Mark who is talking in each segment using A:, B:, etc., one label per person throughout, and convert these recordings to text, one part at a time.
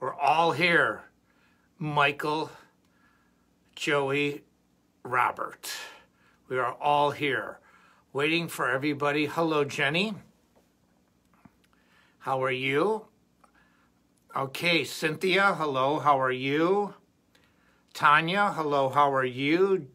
A: We're all here. Michael, Joey, Robert. We are all here, waiting for everybody. Hello, Jenny. How are you? Okay, Cynthia, hello, how are you? Tanya, hello, how are you?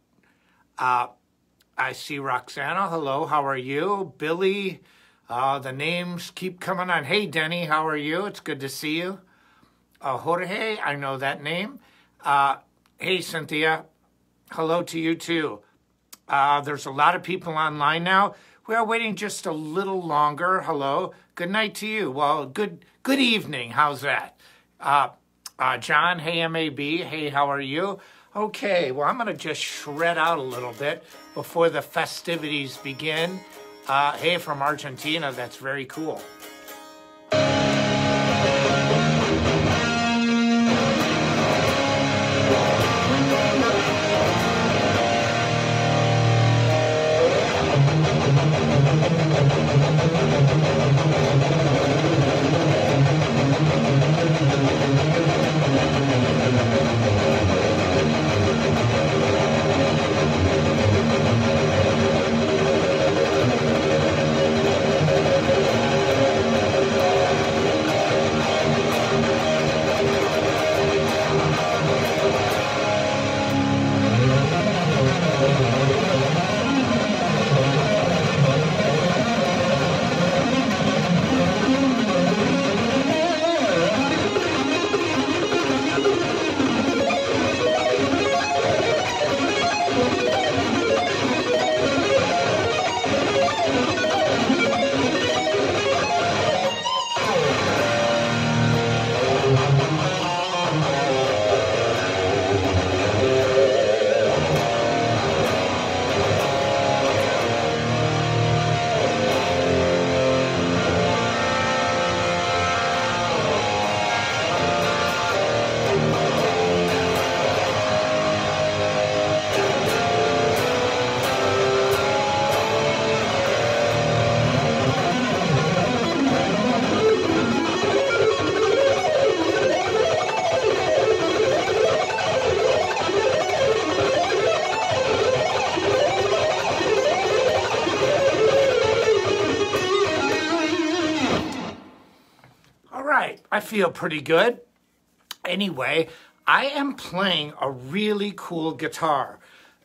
A: I see Roxana, hello, how are you? Billy, the names keep coming on. Hey, Denny, how are you? It's good to see you. Jorge, I know that name. Hey, Cynthia, hello to you too. There's a lot of people online now. We are waiting just a little longer. Hello, good night to you. Well, good evening. How's that? John, hey, MAB, hey, how are you? Okay, well, I'm going to just shred out a little bit before the festivities begin. Hey, from Argentina, that's very cool. I feel pretty good. Anyway, I am playing a really cool guitar.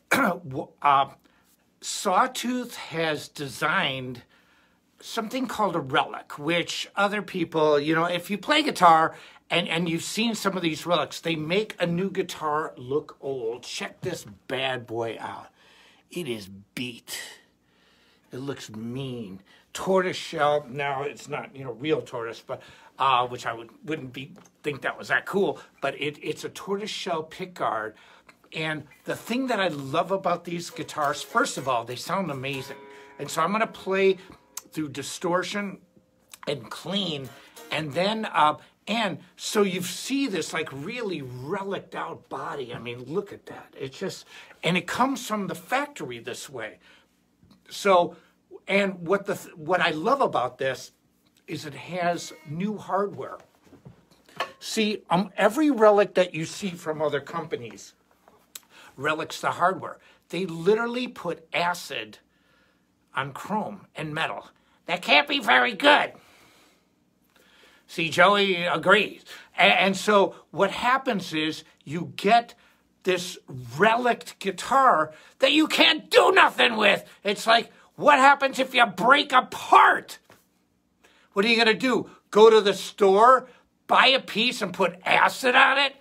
A: Sawtooth has designed something called a relic, which other people, you know, if you play guitar and you've seen some of these relics, they make a new guitar look old. Check this bad boy out. It is beat. It looks mean. Tortoise shell. Now it's not, you know, real tortoise, but which I wouldn't think that was that cool. But it's a tortoise shell pickguard, and the thing that I love about these guitars, first of all, they sound amazing. And so I'm going to play through distortion and clean, and then and so you see this like really reliced out body. I mean, look at that. It's just, and it comes from the factory this way. So, and what I love about this is it has new hardware. See, every relic that you see from other companies, relics the hardware. They literally put acid on chrome and metal. That can't be very good. See, Joey agrees. And so what happens is you get this relic guitar that you can't do nothing with. It's like, what happens if you break a part? What are you going to do? Go to the store, buy a piece, and put acid on it?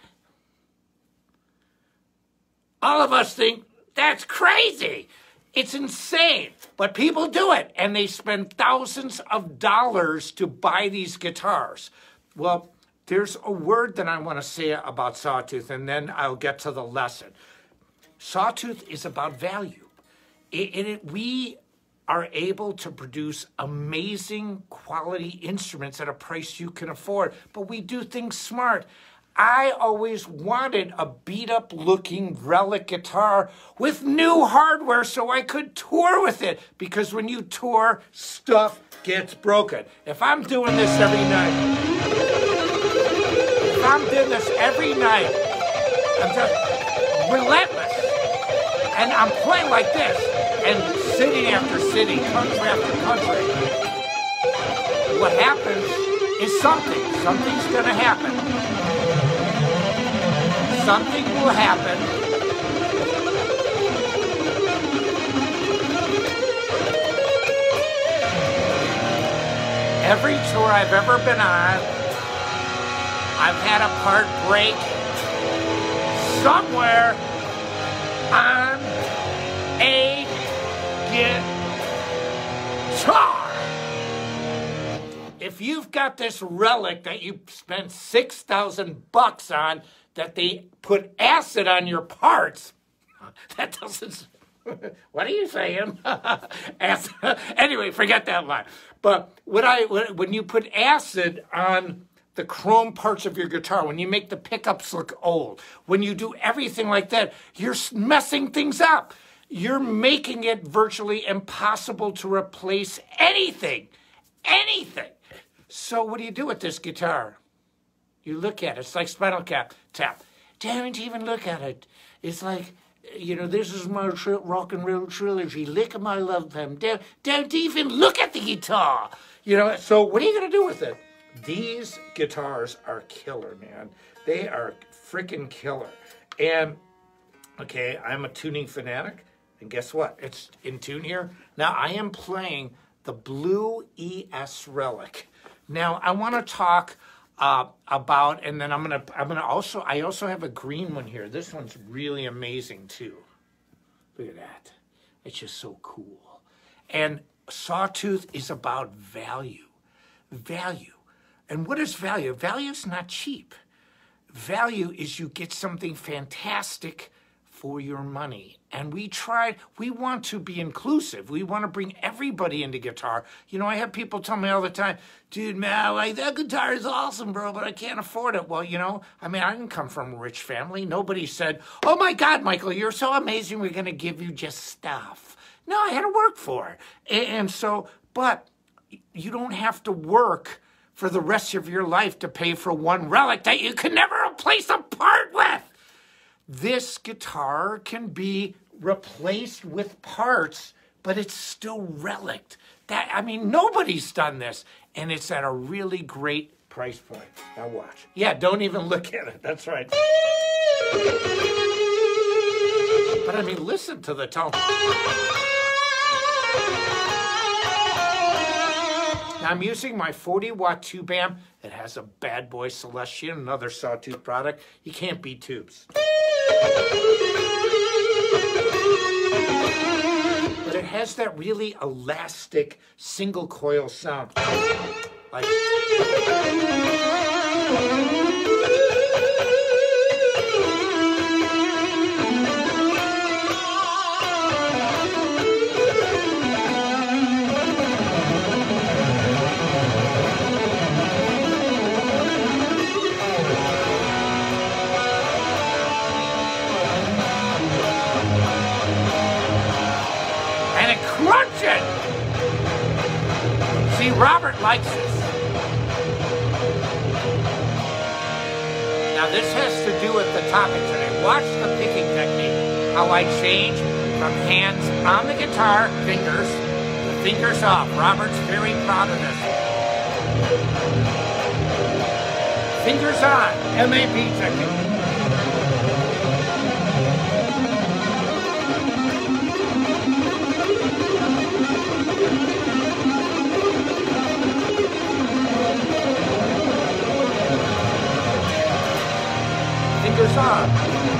A: All of us think that's crazy. It's insane. But people do it, and they spend thousands of dollars to buy these guitars. Well, there's a word that I want to say about Sawtooth, and then I'll get to the lesson. Sawtooth is about value. We are able to produce amazing quality instruments at a price you can afford, but we do things smart. I always wanted a beat-up looking relic guitar with new hardware so I could tour with it, because when you tour, stuff gets broken. If I'm doing this every night, if I'm doing this every night. I'm just relentless. And I'm playing like this, and city after city, country after country. What happens is something's gonna happen. Something will happen. Every tour I've ever been on, I've had a part break somewhere on a guitar. If you've got this relic that you spent $6,000 on, that they put acid on your parts, that doesn't. What are you saying? Anyway, forget that line. But when you put acid on the chrome parts of your guitar, when you make the pickups look old, when you do everything like that, you're messing things up. You're making it virtually impossible to replace anything. Anything. So what do you do with this guitar? You look at it. It's like Spinal Tap. Don't even look at it. It's like, this is my rock and roll trilogy. Lick my love poem. Don't even look at the guitar. So what are you going to do with it? These guitars are killer, man. They are freaking killer. And, okay, I'm a tuning fanatic. And guess what? It's in tune here. Now, I am playing the Blue ES Relic. Now, I want to talk about, and then I also have a green one here. This one's really amazing too. Look at that. It's just so cool. And Sawtooth is about value. Value. And what is value? Value is not cheap. Value is you get something fantastic for your money. And we want to be inclusive. We want to bring everybody into guitar. I have people tell me all the time, dude, man, that guitar is awesome, bro, but I can't afford it. Well, I didn't come from a rich family. Nobody said, oh my God, Michael, you're so amazing, we're going to give you just stuff. No, I had to work for it. And so, but you don't have to work for the rest of your life to pay for one relic that you can never replace a part with. This guitar can be replaced with parts, but it's still relic. Nobody's done this, and it's at a really great price point. Now watch. Yeah, don't even look at it. That's right. But listen to the tone. Now I'm using my 40-watt tube amp. It has a Bad Boy Celestion, another Sawtooth product. You can't beat tubes. But it has that really elastic single coil sound. Like Robert likes this. Now this has to do with the topic today. Watch the picking technique. How I change from hands on the guitar, fingers, to fingers off. Robert's very proud of this. Fingers on, MAP technique. Fingers on.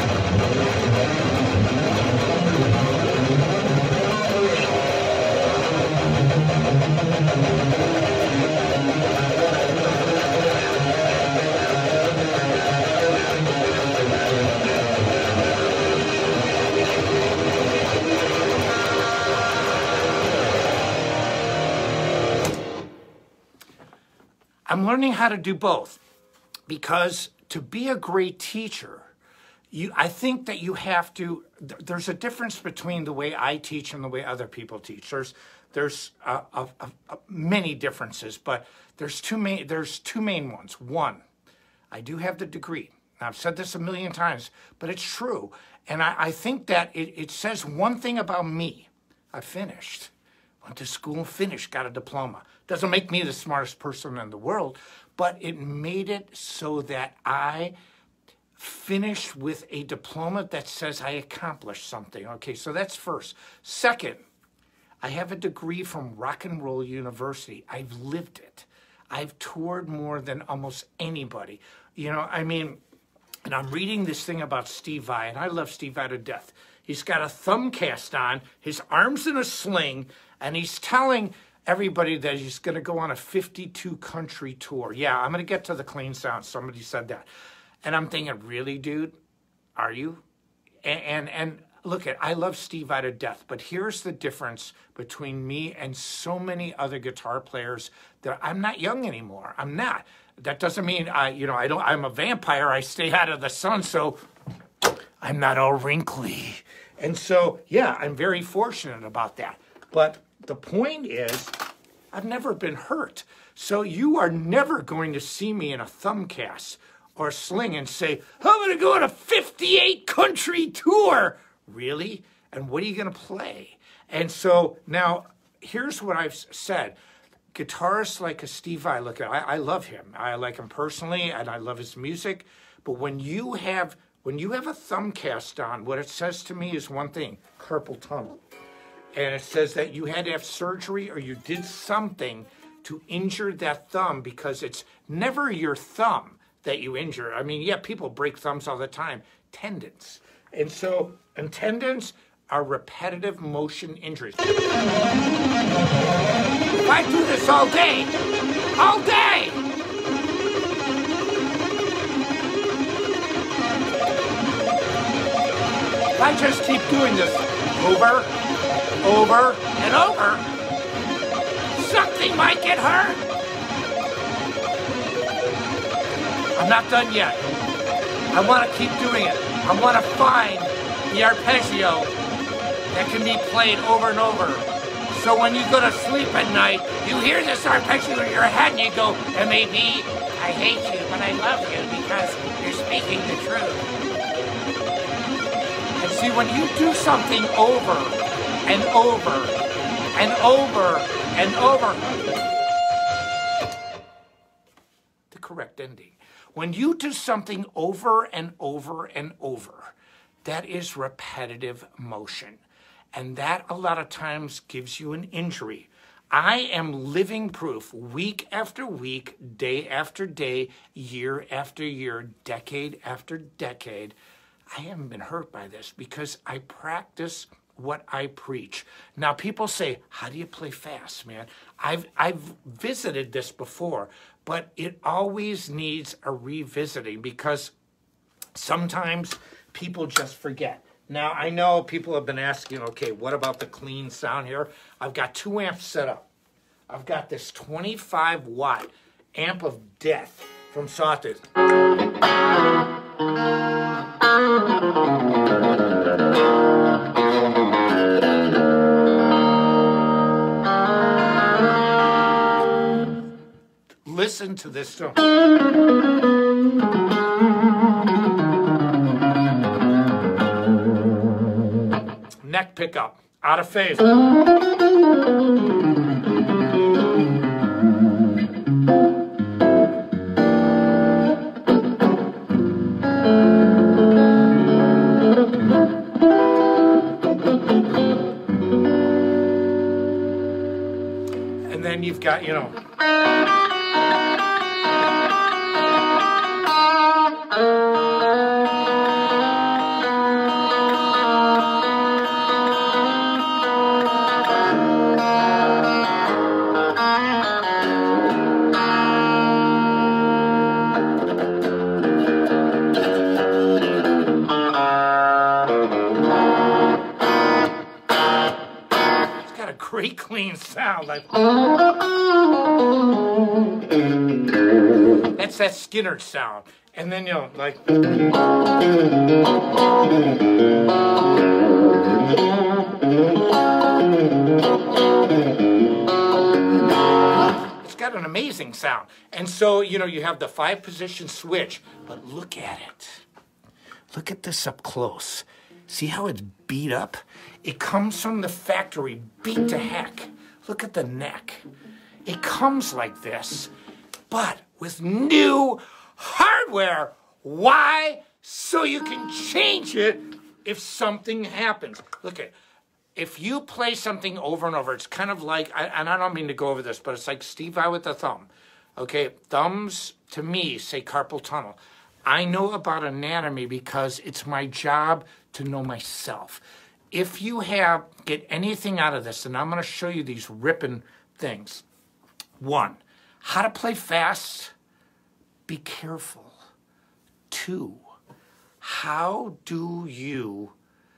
A: I'm learning how to do both because to be a great teacher, I think that you have to, there's a difference between the way I teach and the way other people teach. There's many differences, but there's two main ones. One, I do have the degree. I've said this a million times, but it's true. And I think that it says one thing about me. I finished. Went to school and finished, got a diploma. Doesn't make me the smartest person in the world, but it made it so that I finished with a diploma that says I accomplished something. Okay, so that's first. Second, I have a degree from Rock and Roll University. I've lived it. I've toured more than almost anybody. You know, I mean, and I'm reading this thing about Steve Vai, and I love Steve Vai to death. He's got a thumb cast on, his arm's in a sling, and he's telling everybody that he's going to go on a 52-country tour. Yeah, I'm going to get to the clean sound. Somebody said that. And I'm thinking, really, dude? Are you? And look, I love Steve Vai to death, but here's the difference between me and so many other guitar players that I'm not young anymore. I'm not. That doesn't mean I'm a vampire. I stay out of the sun, so I'm not all wrinkly. And so, yeah, I'm very fortunate about that. But the point is, I've never been hurt. So you are never going to see me in a thumb cast or a sling and say, I'm going to go on a 58-country tour. Really? And what are you going to play? And so now, here's what I've said. Guitarists like a Steve Vai, look, I love him. I like him personally, and I love his music. But when you have a thumb cast on, what it says to me is one thing, carpal tunnel. And it says that you had to have surgery or you did something to injure that thumb, because it's never your thumb that you injure. I mean, yeah, people break thumbs all the time. Tendons. And tendons are repetitive motion injuries. If I do this all day, if I just keep doing this over and over, something might get hurt. I'm not done yet. I want to keep doing it. I want to find the arpeggio that can be played over and over. So when you go to sleep at night, you hear this arpeggio in your head and you go, M.A.B., I hate you, but I love you because you're speaking the truth. And see, when you do something over and over and over and over, the correct ending. When you do something over and over and over, that is repetitive motion. And that a lot of times gives you an injury. I am living proof, week after week, day after day, year after year, decade after decade. I haven't been hurt by this because I practice what I preach. Now, people say, how do you play fast, man? I've visited this before, but it always needs a revisiting because sometimes people just forget. Now, I know people have been asking, okay, what about the clean sound here? I've got 2 amps set up. I've got this 25-watt amp of death from Sawtooth. Listen to this tone. Neck pickup, out of phase. And then you've got, you know. Great clean sound, like that's that Skinner sound, and then you know, like it's got got an amazing sound. And so, you know, you have the 5-position switch, but look at it. Look at this up close. See how it's beat up? It comes from the factory, beat to heck. Look at the neck. It comes like this, but with new hardware. Why? So you can change it if something happens. Look at, if you play something over and over, it's kind of like, and I don't mean to go over this, but it's like Steve Vai with the thumb. Okay, thumbs to me say carpal tunnel. I know about anatomy because it's my job to know myself. If you get anything out of this, and I'm going to show you these ripping things. 1, how to play fast. Be careful. 2, how do you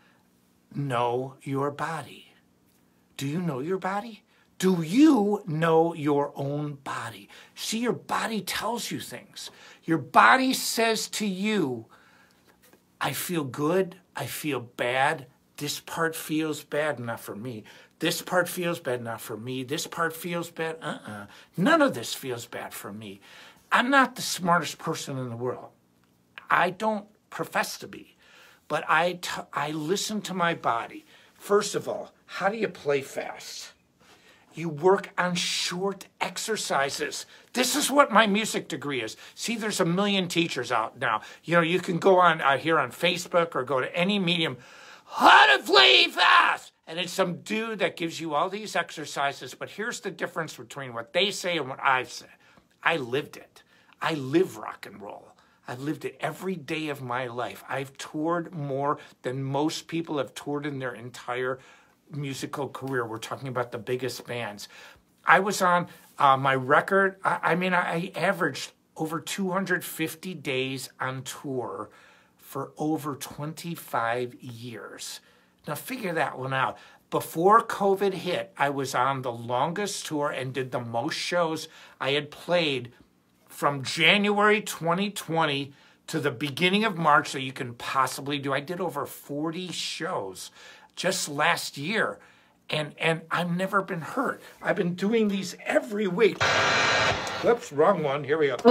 A: know your body? Do you know your body? Do you know your own body? See, your body tells you things. Your body says to you, I feel good, I feel bad, this part feels bad, not for me. This part feels bad, not for me. This part feels bad, None of this feels bad for me. I'm not the smartest person in the world. I don't profess to be, but I listen to my body. First of all, how do you play fast? You work on short exercises. This is what my music degree is. See, there's a million teachers out now. You know, you can go on here on Facebook or go to any medium, how to play fast. And it's some dude that gives you all these exercises. But here's the difference between what they say and what I've said. I lived it. I live rock and roll. I've lived it every day of my life. I've toured more than most people have toured in their entire musical career. We're talking about the biggest bands. I was on my record. I averaged over 250 days on tour for over 25 years. Now figure that one out. Before COVID hit, I was on the longest tour and did the most shows I had played from January 2020 to the beginning of March that you can possibly do. I did over 40 shows just last year, and I've never been hurt. I've been doing these every week. Whoops, wrong one. Here we go.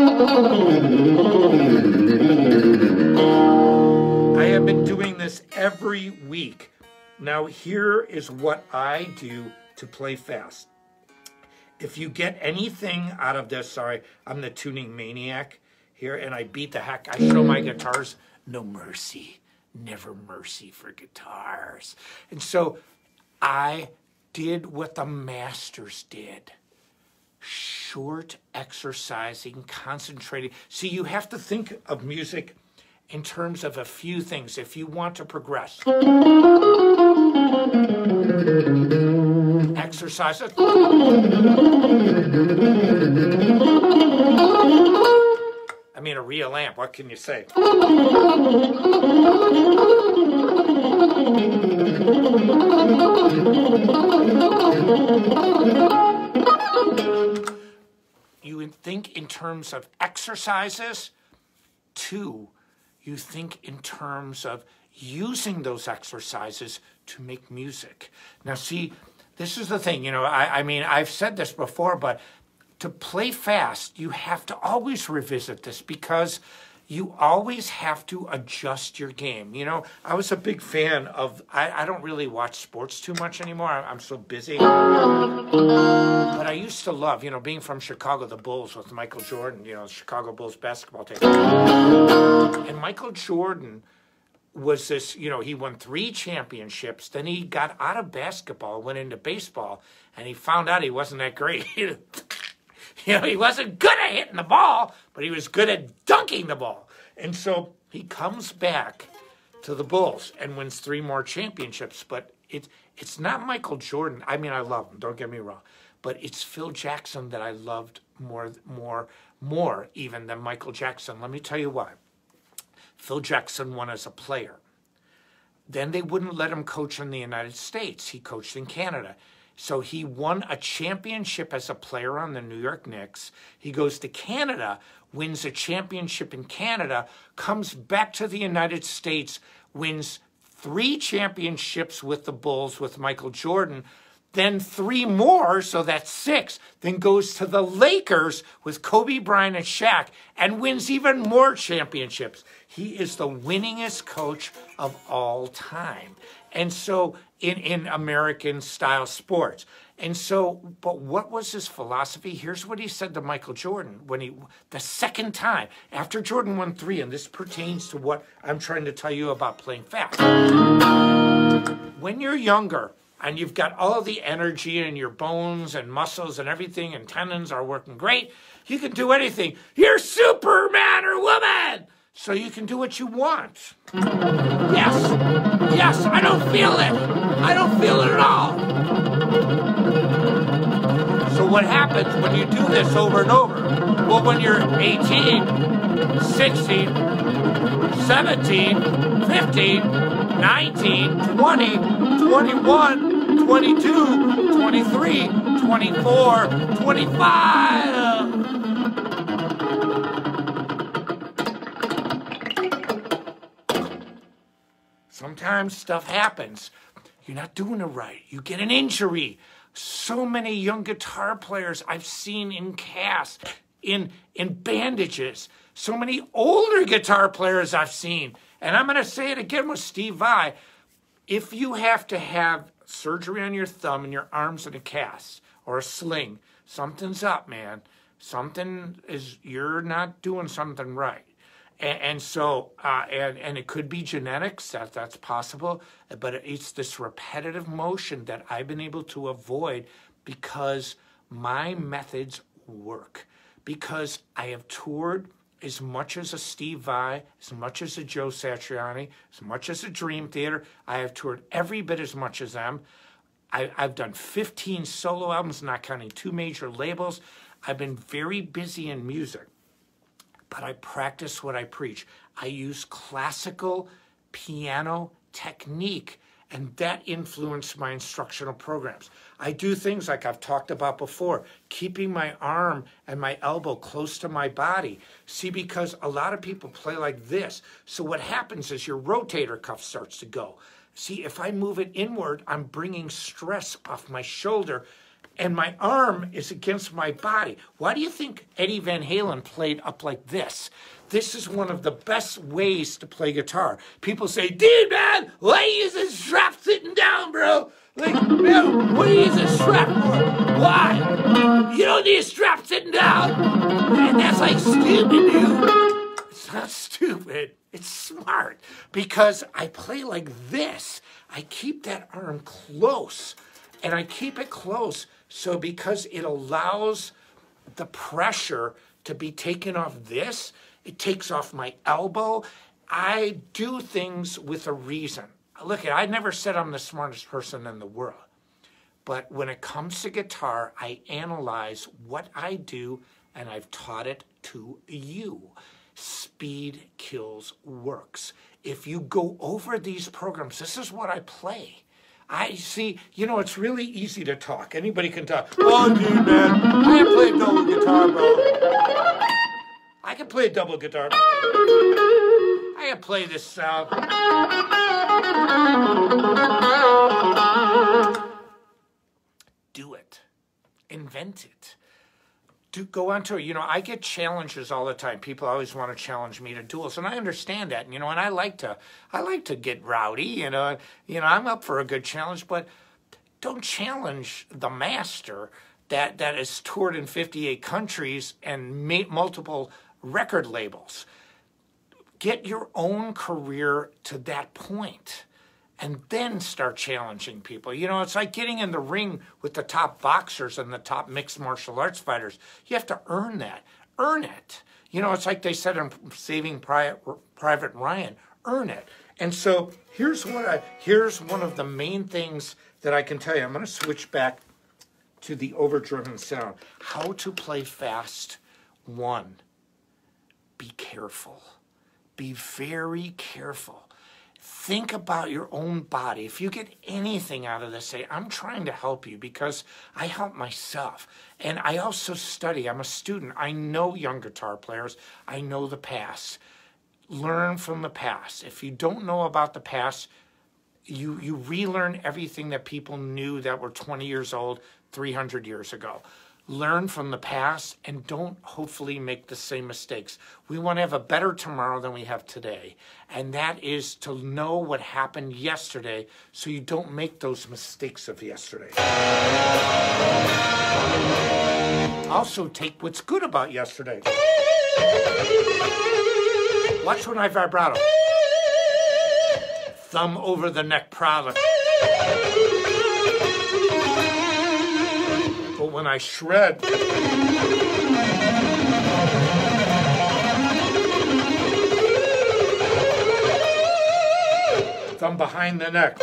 A: I have been doing this every week. Now, here is what I do to play fast. If you get anything out of this, sorry, I'm the tuning maniac here, and I beat the heck. I show my guitars, no mercy, never mercy for guitars. And so I did what the masters did. Short exercising, concentrating. See, you have to think of music in terms of a few things if you want to progress. Exercises. I mean, a real amp, what can you say? You think in terms of exercises. 2, you think in terms of using those exercises to make music. Now, see, this is the thing, you know, I mean, I've said this before, but to play fast, you have to always revisit this because you always have to adjust your game. You know, I was a big fan of, I don't really watch sports too much anymore. I'm so busy. But I used to love, you know, being from Chicago, the Bulls with Michael Jordan, you know, Chicago Bulls basketball team. And Michael Jordan was this, you know, he won 3 championships. Then he got out of basketball, went into baseball, and he found out he wasn't that great. You know, he wasn't good at hitting the ball, but he was good at dunking the ball. And so he comes back to the Bulls and wins 3 more championships. But it's not Michael Jordan. I mean, I love him, don't get me wrong. But it's Phil Jackson that I loved more even than Michael Jackson. Let me tell you why. Phil Jackson won as a player. Then they wouldn't let him coach in the United States. He coached in Canada. So he won a championship as a player on the New York Knicks. He goes to Canada, wins a championship in Canada, comes back to the United States, wins 3 championships with the Bulls with Michael Jordan, then 3 more, so that's 6, then goes to the Lakers with Kobe Bryant and Shaq and wins even more championships. He is the winningest coach of all time. And so in American-style sports. And so, but what was his philosophy? Here's what he said to Michael Jordan the second time, after Jordan won 3, and this pertains to what I'm trying to tell you about playing fast. When you're younger, and you've got all the energy in your bones and muscles and everything, and tendons are working great, you can do anything. You're Superman or woman! So you can do what you want. Yes, I don't feel it. I don't feel it at all. So what happens when you do this over and over? Well, when you're 18, 16, 17, 15, 19, 20, 21, 22, 23, 24, 25. Sometimes stuff happens. You're not doing it right. You get an injury. So many young guitar players I've seen in casts, in bandages. So many older guitar players I've seen. And I'm going to say it again with Steve Vai. If you have to have surgery on your thumb and your arms in a cast or a sling, something's up, man. You're not doing something right. And so, and it could be genetics, that's possible, but it's this repetitive motion that I've been able to avoid because my methods work. Because I have toured as much as a Steve Vai, as much as a Joe Satriani, as much as a Dream Theater. I have toured every bit as much as them. I've done 15 solo albums, not counting 2 major labels. I've been very busy in music. But I practice what I preach. I use classical piano technique, and that influenced my instructional programs. I do things like I've talked about before, keeping my arm and my elbow close to my body. See, because a lot of people play like this. So what happens is your rotator cuff starts to go. See, if I move it inward, I'm bringing stress off my shoulder, and my arm is against my body. Why do you think Eddie Van Halen played up like this? This is one of the best ways to play guitar. People say, dude, man, why are you using strap sitting down, bro? Like, man, what are you using strap for? Why? You don't need a strap sitting down. And that's like stupid, dude. It's not stupid. It's smart. Because I play like this. I keep that arm close. And I keep it close. So because it allows the pressure to be taken off this, it takes off my elbow. I do things with a reason. Look, I never said I'm the smartest person in the world. But when it comes to guitar, I analyze what I do, and I've taught it to you. Speed kills works. If you go over these programs, this is what I play. I see, you know, it's really easy to talk. Anybody can talk. Oh, dude, man, I can play a double guitar, bro. I can play a double guitar. I can play this sound. Do it. Invent it. Go on tour. You know, I get challenges all the time. People always want to challenge me to duels, and I understand that. You know, and I like to get rowdy. You know, I'm up for a good challenge, but don't challenge the master that has toured in 58 countries and made multiple record labels. Get your own career to that point. And then start challenging people. You know, it's like getting in the ring with the top boxers and the top mixed martial arts fighters. You have to earn that. Earn it. You know, it's like they said in Saving Private Ryan. Earn it. And so here's one of the main things that I can tell you. I'm going to switch back to the overdriven sound. How to play fast. 1, be careful. Be very careful. Think about your own body. If you get anything out of this, say, I'm trying to help you because I help myself. And I also study. I'm a student. I know young guitar players. I know the past. Learn from the past. If you don't know about the past, you relearn everything that people knew that were 20 years old 300 years ago. Learn from the past and don't hopefully make the same mistakes. We want to have a better tomorrow than we have today. And that is to know what happened yesterday so you don't make those mistakes of yesterday. Also, take what's good about yesterday. Watch when I vibrato. Thumb over the neck product. But when I shred, thumb behind the neck.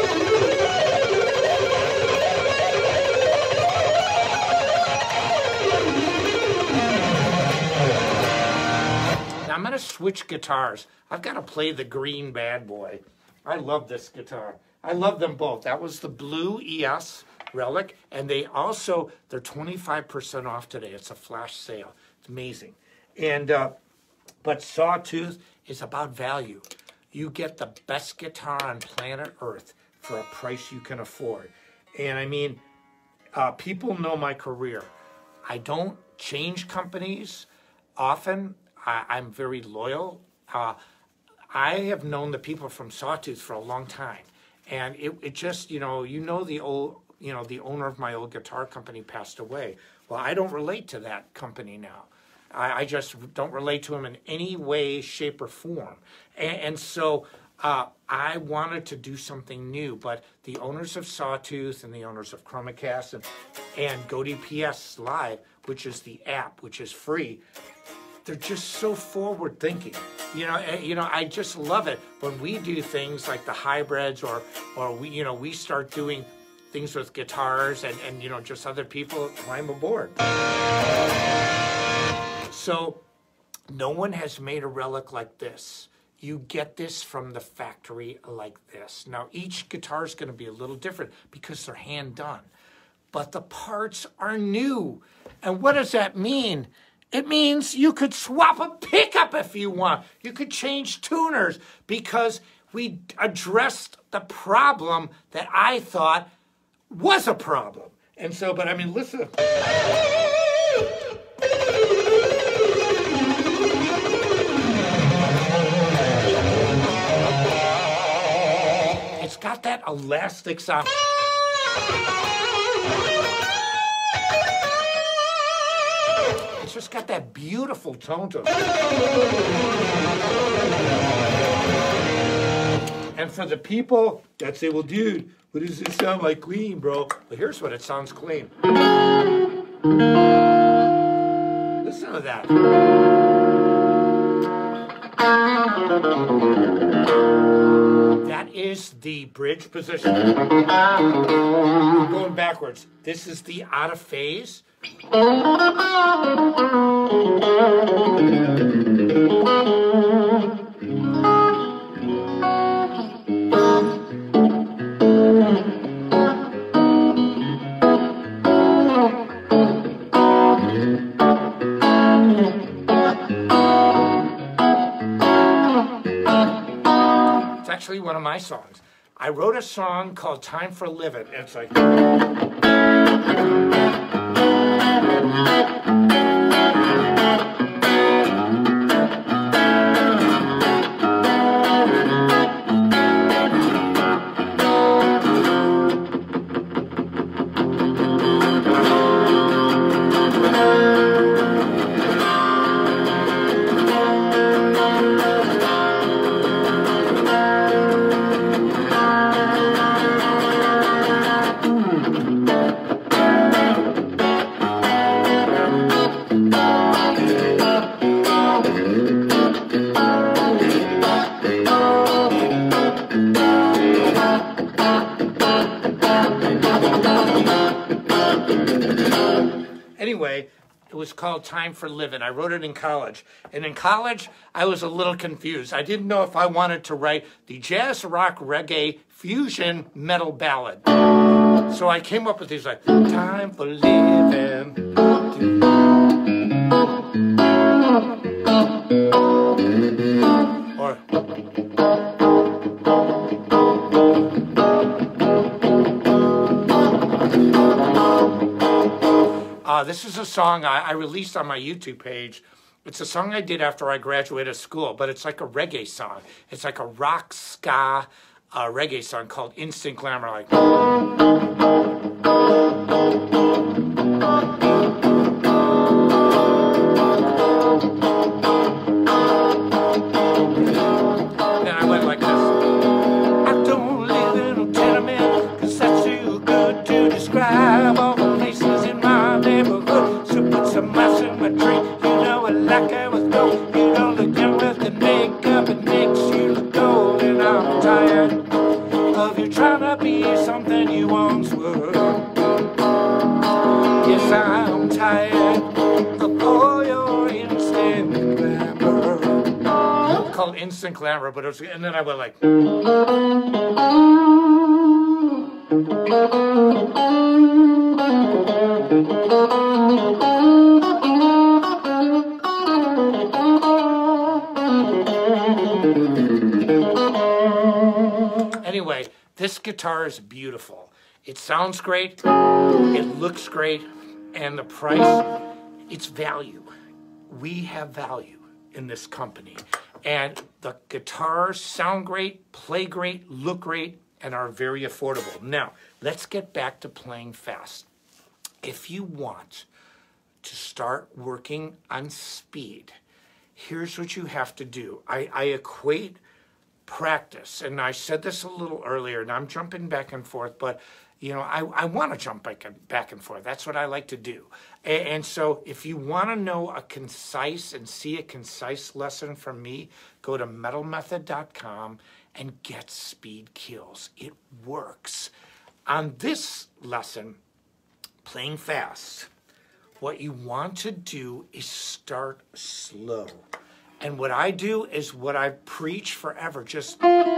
A: Now I'm going to switch guitars. I've got to play the green bad boy. I love this guitar. I love them both. That was the blue ES Relic, and they're 25% off today. It's a flash sale. It's amazing. And but Sawtooth is about value. You get the best guitar on planet Earth for a price you can afford. And I mean, people know my career. I don't change companies often. I'm very loyal. I have known the people from Sawtooth for a long time, and it just, the owner of my old guitar company passed away. Well, I don't relate to that company now. I just don't relate to him in any way, shape, or form. And so I wanted to do something new, but the owners of Sawtooth and the owners of Chromacast and GoDPS Live, which is the app, which is free, they're just so forward thinking. I just love it when we do things like the hybrids or we start doing things with guitars and just other people climb aboard. So no one has made a relic like this. You get this from the factory like this. Now each guitar is going to be a little different because they're hand done, but the parts are new. And what does that mean? It means you could swap a pickup if you want. You could change tuners because we addressed the problem that I thought was a problem. And so, but I mean, listen. It's got that elastic sound. It's just got that beautiful tone to it. And for the people that say, well, dude, what does this sound like clean, bro? Well, here's what it sounds clean. Listen to that. That is the bridge position. Going backwards. This is the out of phase. It's actually one of my songs. I wrote a song called Time for Living, and it's like... Anyway, it was called Time for Living. I wrote it in college. And in college, I was a little confused. I didn't know if I wanted to write the jazz, rock, reggae, fusion, metal ballad. So I came up with these like, time for living. Or... song I released on my YouTube page. It's a song I did after I graduated school, but it's like a reggae song. It's like a rock ska reggae song called Instant Glamour. Like. Then I went like this. I don't live in a tenement, 'cause that's too good to describe all the places in my neighborhood. So put some ice in my drink. Like I was gold, you don't look young with the makeup, it makes you look old. And I'm tired of you trying to be something you once were. Yes, I'm tired of all your instant glamour. Called Instant Glamour, but it was, and then I went like. Anyway, this guitar is beautiful. It sounds great, it looks great, and the price, it's value. We have value in this company. And the guitars sound great, play great, look great, and are very affordable. Now, let's get back to playing fast. If you want to start working on speed, here's what you have to do. I equate practice, and I said this a little earlier, and I'm jumping back and forth, but you know, I want to jump back and forth. That's what I like to do. And so if you want to know a concise and see a concise lesson from me, go to metalmethod.com and get Speed Kills. It works. On this lesson, playing fast, what you want to do is start slow. And what I do is what I preach forever, just...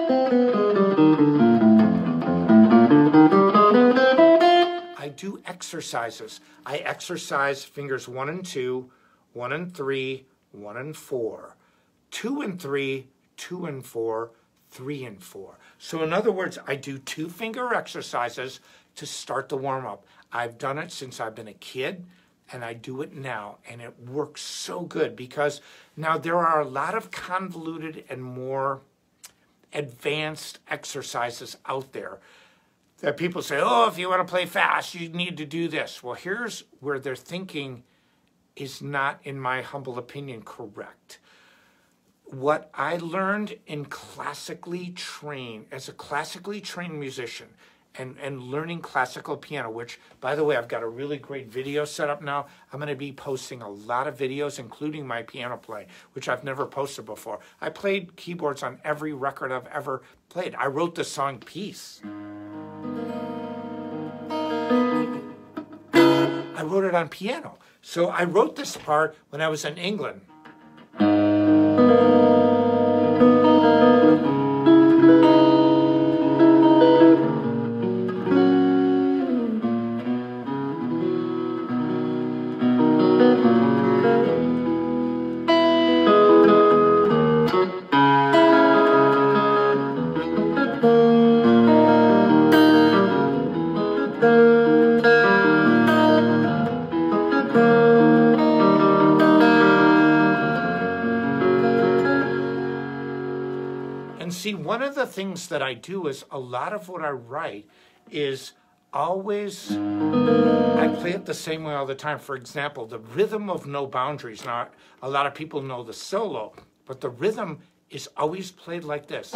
A: I do exercises. I exercise fingers 1 and 2, 1 and 3, 1 and 4, 2 and 3, 2 and 4, 3 and 4. So in other words, I do 2-finger exercises to start the warm-up. I've done it since I've been a kid, and I do it now, and it works so good because now there are a lot of convoluted and more advanced exercises out there that people say, oh, if you want to play fast, you need to do this. Well, here's where their thinking is not, in my humble opinion, correct. What I learned in as a classically trained musician, and learning classical piano, which, by the way, I've got a really great video set up now. I'm going to be posting a lot of videos, including my piano playing, which I've never posted before. I played keyboards on every record I've ever played. I wrote the song Peace. I wrote it on piano. So I wrote this part when I was in England. See, one of the things that I do is a lot of what I write is always, I play it the same way all the time. For example, the rhythm of No Boundaries. Now, a lot of people know the solo, but the rhythm is always played like this.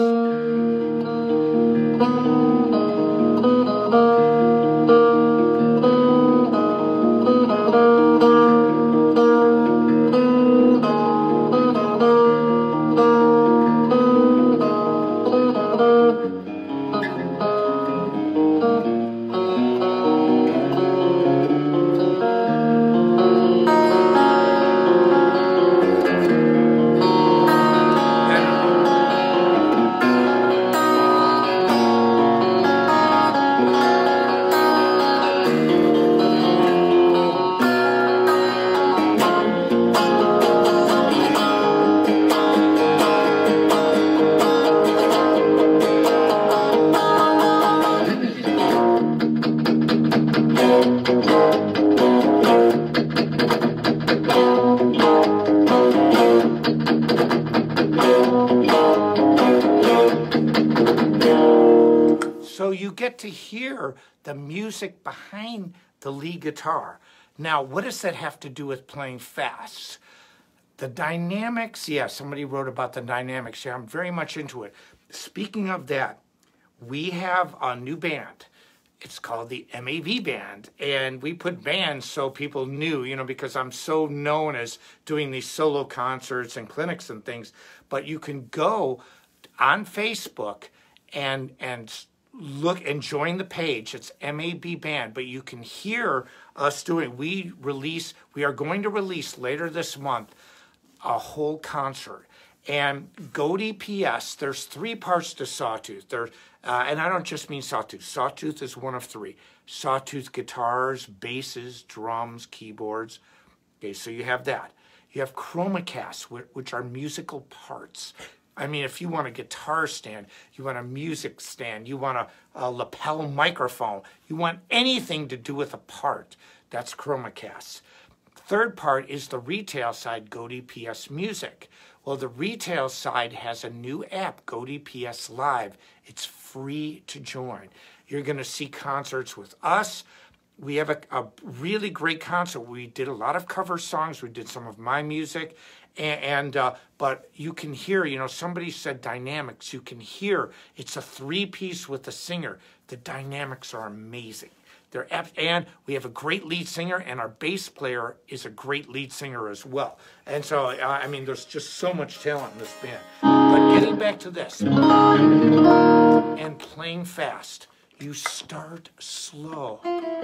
A: get to hear the music behind the lead guitar. Now, what does that have to do with playing fast? The dynamics, yeah, somebody wrote about the dynamics. Yeah, I'm very much into it. Speaking of that, we have a new band. It's called the MAV Band, and we put bands so people knew, you know, because I'm so known as doing these solo concerts and clinics and things. But you can go on Facebook and look and join the page. It's MAB Band, but you can hear us doing. We are going to release later this month a whole concert. And Godey PS, there's 3 parts to Sawtooth. And I don't just mean Sawtooth. Sawtooth is one of 3. Sawtooth guitars, basses, drums, keyboards. Okay, so you have that. You have ChromaCast, which are musical parts. I mean, if you want a guitar stand, you want a music stand, you want a lapel microphone, you want anything to do with a part, that's ChromaCast. Third part is the retail side, Godey PS Music. Well, the retail side has a new app, Godey PS Live. It's free to join. You're going to see concerts with us. We have a really great concert. We did a lot of cover songs. We did some of my music. But you can hear, you know, somebody said dynamics. You can hear it's a 3-piece with a singer. The dynamics are amazing. And we have a great lead singer, and our bass player is a great lead singer as well. And so, I mean, there's just so much talent in this band. But getting back to this, and playing fast, you start slow.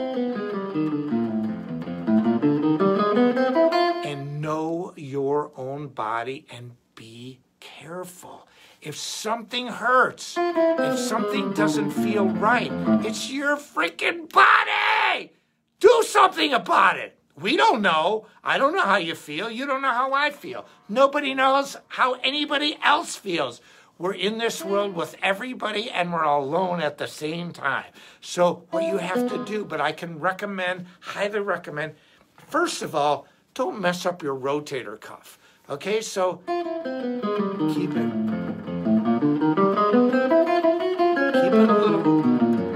A: And know your own body and be careful. If something hurts, if something doesn't feel right, it's your freaking body! Do something about it. We don't know. I don't know how you feel. You don't know how I feel. Nobody knows how anybody else feels. We're in this world with everybody, and we're all alone at the same time. So what you have to do, but I can recommend, highly recommend, first of all, don't mess up your rotator cuff. Okay, so keep it. Keep it a little.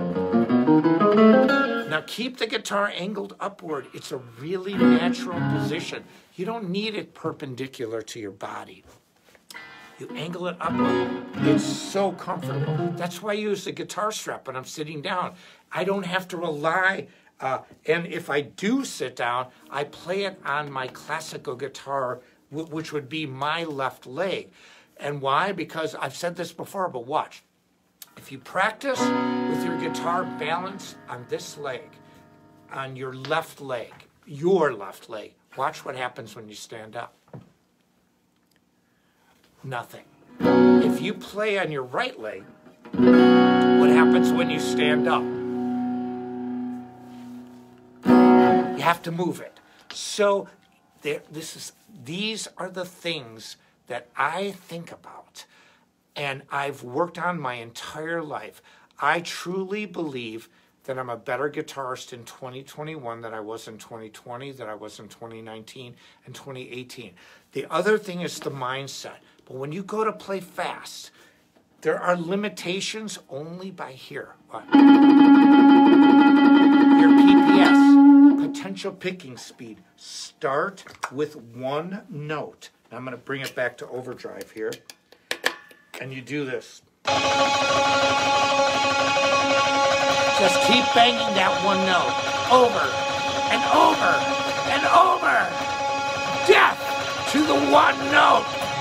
A: Now keep the guitar angled upward. It's a really natural position. You don't need it perpendicular to your body. You angle it upward. It's so comfortable. That's why I use the guitar strap when I'm sitting down. I don't have to rely, and if I do sit down, I play it on my classical guitar, which would be my left leg. And why? Because I've said this before, but watch. If you practice with your guitar balance on this leg, on your left leg, watch what happens when you stand up. Nothing. If you play on your right leg, what happens when you stand up? You have to move it. So these are the things that I think about, and I've worked on my entire life. I truly believe that I'm a better guitarist in 2021 than I was in 2020, than I was in 2019 and 2018. The other thing is the mindset. But when you go to play fast, there are limitations only by here. What? Your PPS, potential picking speed. Start with 1 note. Now I'm going to bring it back to overdrive here. And you do this. Just keep banging that 1 note. Over and over and over. Death to the 1 note.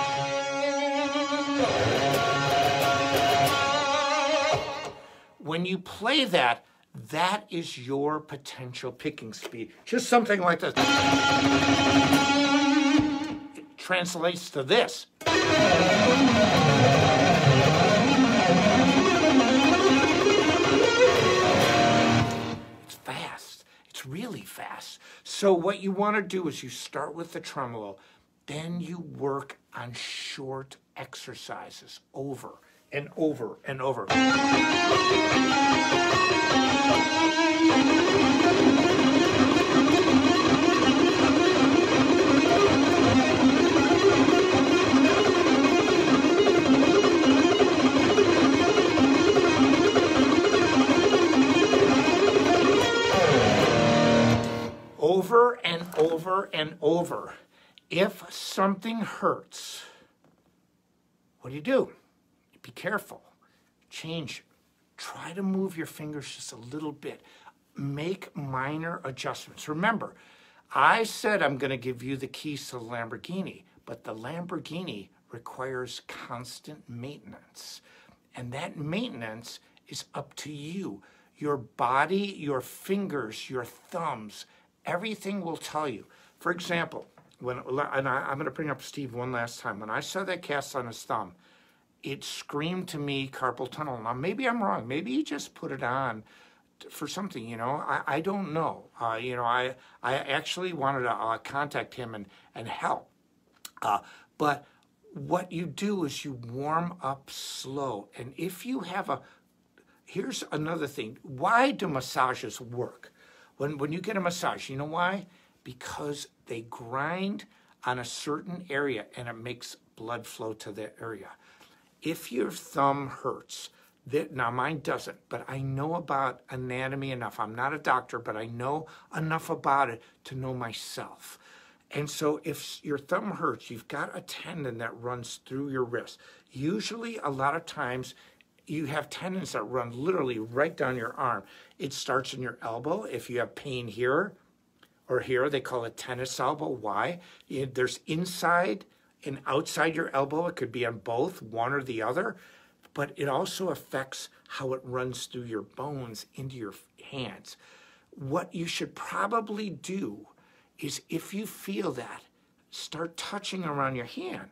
A: When you play that, that is your potential picking speed. Just something like this. It translates to this. It's fast. It's really fast. So what you want to do is you start with the tremolo, then you work on short exercises over and over and over. and over. If something hurts, what do? Be careful. Change. Try to move your fingers just a little bit. Make minor adjustments. Remember, I said I'm going to give you the keys to the Lamborghini, but the Lamborghini requires constant maintenance. And that maintenance is up to you. Your body, your fingers, your thumbs, everything will tell you. For example, I'm going to bring up Steve one last time. When I saw that cast on his thumb, it screamed to me carpal tunnel. Now, maybe I'm wrong. Maybe he just put it on for something, you know. I don't know. You know, I actually wanted to contact him and help. But what you do is you warm up slow. And if you have here's another thing. Why do massages work? When you get a massage, you know why? Because they grind on a certain area and it makes blood flow to that area. If your thumb hurts, now mine doesn't, but I know about anatomy enough. I'm not a doctor, but I know enough about it to know myself. And so if your thumb hurts, you've got a tendon that runs through your wrist. Usually, a lot of times, you have tendons that run literally right down your arm. It starts in your elbow. If you have pain here or here, they call it tennis elbow. Why? There's inside and outside your elbow. It could be on both, one or the other. But it also affects how it runs through your bones into your hands. What you should probably do is, if you feel that, start touching around your hand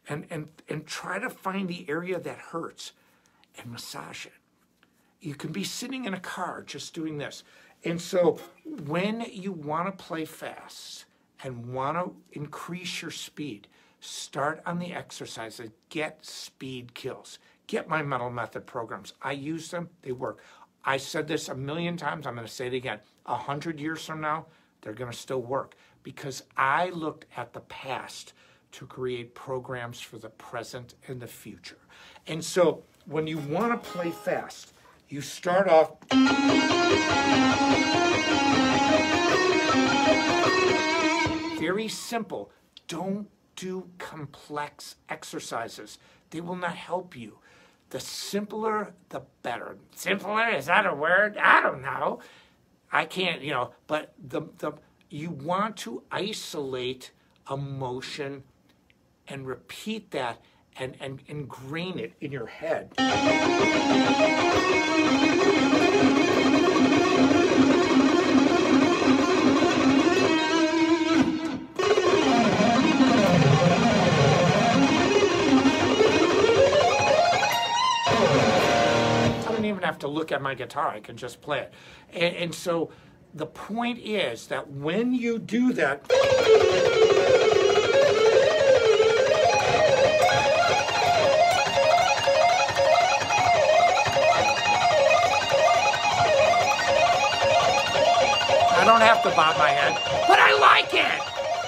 A: and try to find the area that hurts and massage it. You can be sitting in a car just doing this. And so when you want to play fast and want to increase your speed, start on the exercises. Get speed kills. Get my mental method programs. I use them. They work. I said this a million times. I'm going to say it again. 100 years from now, they're going to still work, because I looked at the past to create programs for the present and the future. And so when you want to play fast, you start off very simple. Don't do complex exercises. They will not help you. The simpler, the better. Simpler, is that a word? I don't know. I can't, you know, but you want to isolate a motion and repeat that and ingrain it in your head. Have to look at my guitar. I can just play it. And so the point is that when you do that, I don't have to bob my head, but I like it.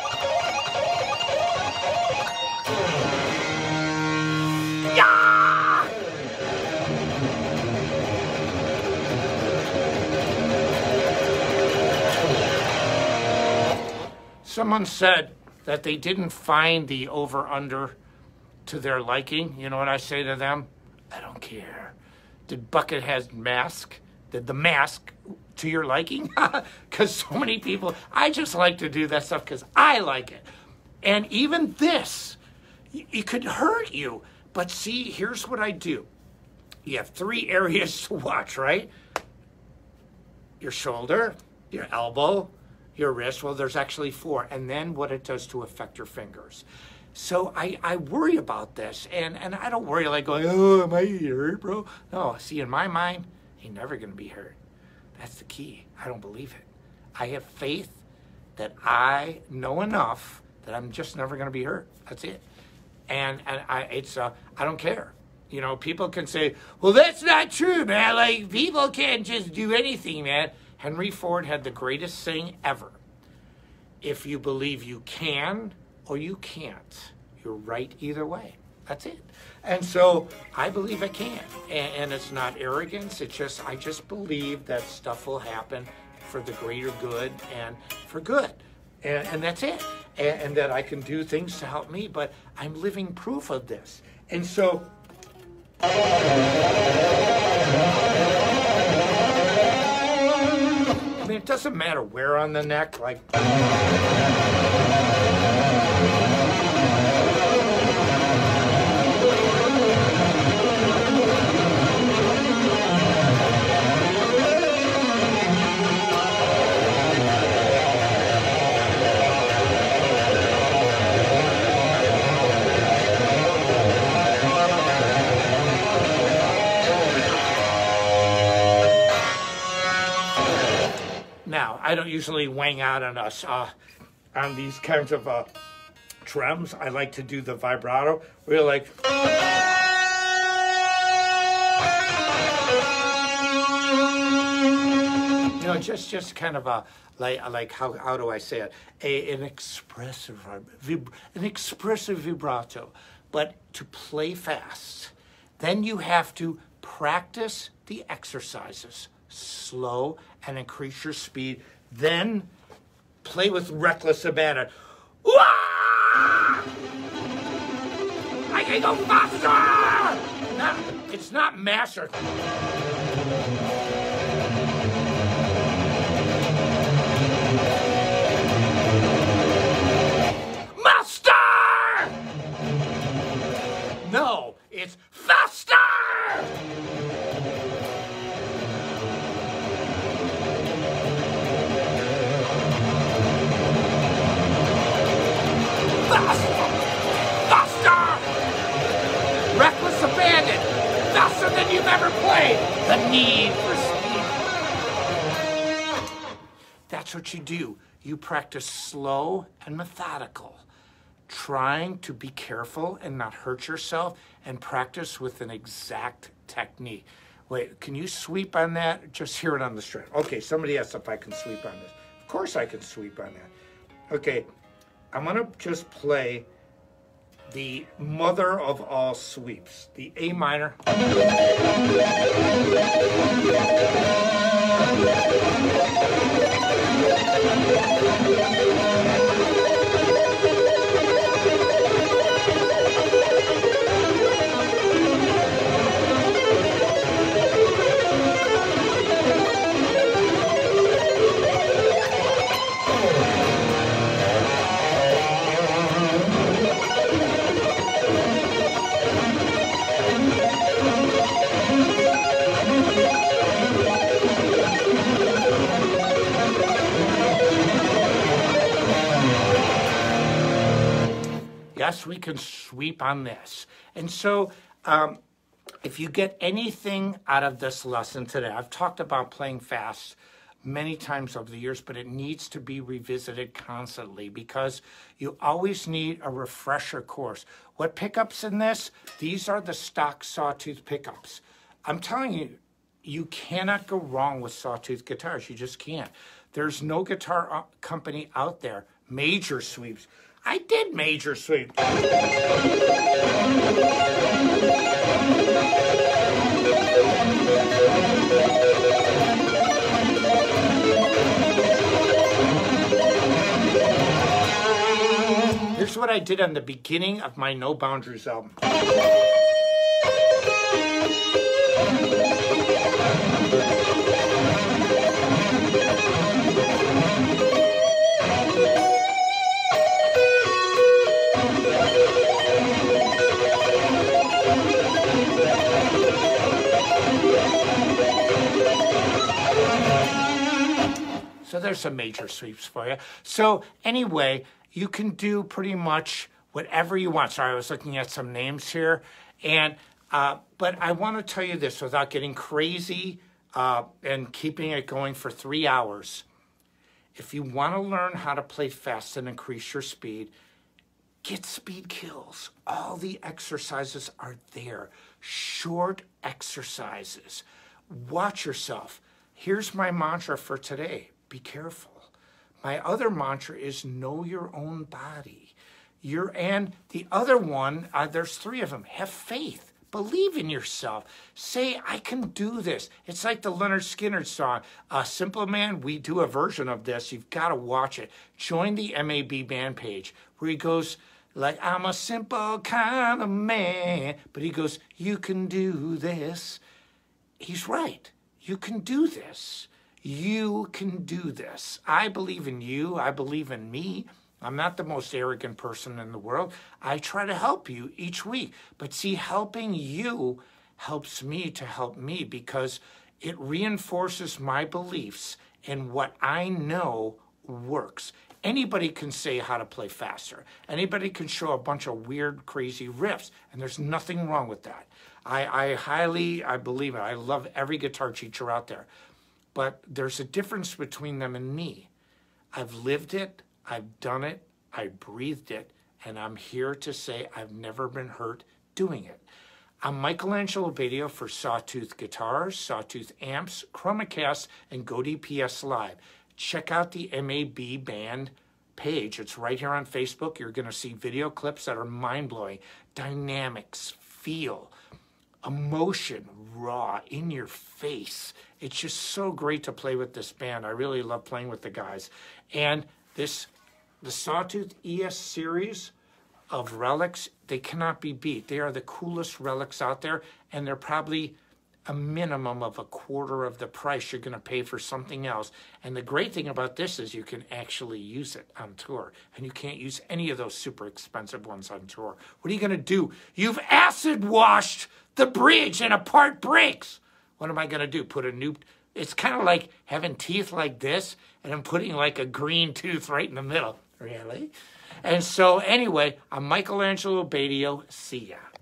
A: Someone said that they didn't find the over-under to their liking. You know what I say to them? I don't care. Did Buckethead's mask, did the mask to your liking? Because so many people, I just like to do that stuff because I like it. And even this, it could hurt you. But see, here's what I do. You have 3 areas to watch, right? Your shoulder, your elbow, your wrist. Well, there's actually 4. And then what it does to affect your fingers. So I worry about this. And I don't worry like going, oh, am I hurt, bro? No, see, in my mind, you're never going to be hurt. That's the key. I don't believe it. I have faith that I know enough that I'm just never going to be hurt. That's it. And I don't care. You know, people can say, well, that's not true, man. Like, people can't just do anything, man. Henry Ford had the greatest saying ever. If you believe you can or you can't, you're right either way. That's it. And so I believe I can. And it's not arrogance. It's just, I just believe that stuff will happen for the greater good and for good. and that's it. And that I can do things to help me, but I'm living proof of this. And so, I mean, it doesn't matter where on the neck, like. Now, I don't usually wang out on us on these kinds of trems. I like to do the vibrato. We're like, you know, just kind of a like how do I say it? An expressive vibrato. But to play fast, then you have to practice the exercises. Slow and increase your speed. Then play with reckless abandon. Wah! I can go faster! No, it's not master. Master! No, it's faster! Faster! Reckless abandon! Faster than you've ever played! The need for speed. That's what you do. You practice slow and methodical, trying to be careful and not hurt yourself, and practice with an exact technique. Wait, can you sweep on that? Just hear it on the string. Okay, somebody asked if I can sweep on this. Of course I can sweep on that. Okay. I'm going to just play the mother of all sweeps, the A minor. Yes, we can sweep on this. And so if you get anything out of this lesson today, I've talked about playing fast many times over the years, but it needs to be revisited constantly because you always need a refresher course. What pickups in this? These are the stock Sawtooth pickups. I'm telling you, you cannot go wrong with Sawtooth guitars. You just can't. There's no guitar company out there. Major sweeps. I did major sweep. Here's what I did on the beginning of my No Boundaries album. So there's some major sweeps for you. So anyway, you can do pretty much whatever you want. Sorry, I was looking at some names here. And but I want to tell you this without getting crazy and keeping it going for 3 hours. If you want to learn how to play fast and increase your speed, get Speed Kills. All the exercises are there. Short exercises. Watch yourself. Here's my mantra for today. Be careful. My other mantra is know your own body. And the other one, there's 3 of them. Have faith. Believe in yourself. Say, I can do this. It's like the Leonard Skinner song, Simple Man. We do a version of this. You've got to watch it. Join the MAB band page where he goes, like, I'm a simple kind of man. But he goes, you can do this. He's right. You can do this. You can do this. I believe in you. I believe in me. I'm not the most arrogant person in the world. I try to help you each week. But see, helping you helps me to help me because it reinforces my beliefs in what I know works. Anybody can say how to play faster. Anybody can show a bunch of weird, crazy riffs, and there's nothing wrong with that. I believe it. I love every guitar teacher out there. But there's a difference between them and me. I've lived it. I've done it, I breathed it, and I'm here to say I've never been hurt doing it. I'm Michelangelo Obadio for Sawtooth Guitars, Sawtooth Amps, Chromacast, and GoDPS Live. Check out the MAB band page. It's right here on Facebook. You're going to see video clips that are mind-blowing. Dynamics, feel, emotion, raw, in your face. It's just so great to play with this band. I really love playing with the guys. And the Sawtooth ES series of relics, they cannot be beat. They are the coolest relics out there, and they're probably a minimum of a quarter of the price you're going to pay for something else. And the great thing about this is you can actually use it on tour, and you can't use any of those super expensive ones on tour. What are you going to do? You've acid washed the bridge and a part breaks. What am I going to do? Put a new... It's kind of like having teeth like this, and I'm putting like a green tooth right in the middle. Really? And so anyway, I'm Michelangelo Obadio. See ya.